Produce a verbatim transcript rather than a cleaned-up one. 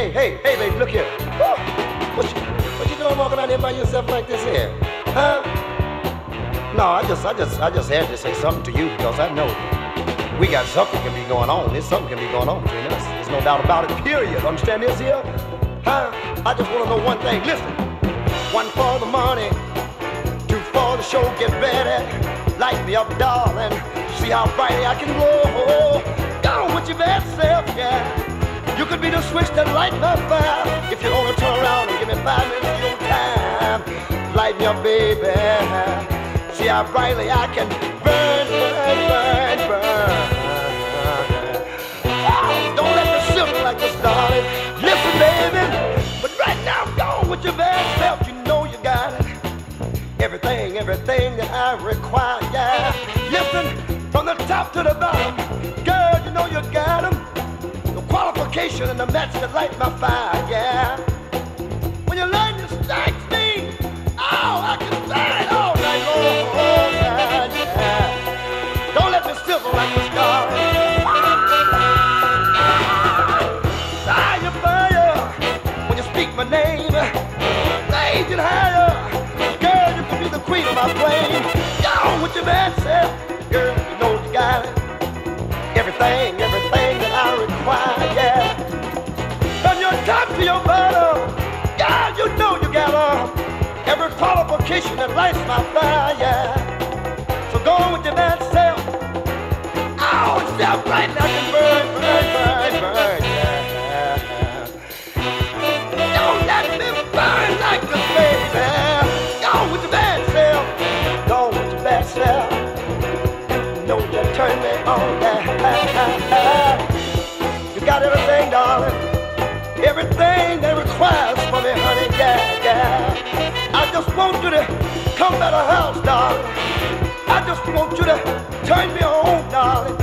hey, hey, hey, baby, look here. Woo. What you, what you doing walking out here by yourself like this here? Huh? No, I just, I just, I just had to say something to you because I know we got something can be going on. There's something can be going on between us. There's no doubt about it, period. Understand this here? Huh? I just want to know one thing. Listen. One for the money, two for the show. Get ready. Light me up, darling. See how brightly I can glow. Go on with your bad self, yeah. You could be the switch that light my fire. If you wanna turn around and give me five minutes of your time, light me up, baby. See how brightly I can burn, burn, burn, burn. Oh, don't let me silver like this, darling. Listen, baby. But right now, go on with your bad self. You know you got it. Everything, everything that I require, yeah. Listen, from the top to the bottom, girl, you know you got them. The qualification and the match that light my fire, yeah. When your lightning strikes me, oh, I can stand all night long, oh, yeah, yeah. Don't let me silver like the star. Fire, fire, when you speak my name, raise it higher. Girl, you can be the queen of my flame. Go with your bad self, girl, you know you got it. Everything, everything that I require, yeah. From your top to your bottom, God, you know you got uh, every qualification that lights my fire, yeah. So go on with your bad self. Oh, it's that bright like a burn, burn, burn, burn, yeah. Don't let me burn like this, baby. Go on with your bad self. Go on with your bad self. You know you turn me on, yeah. You got everything, darling. Everything that requires for me, honey, yeah, yeah. I just want you to come to the house, darling. I just want you to turn me on, darling.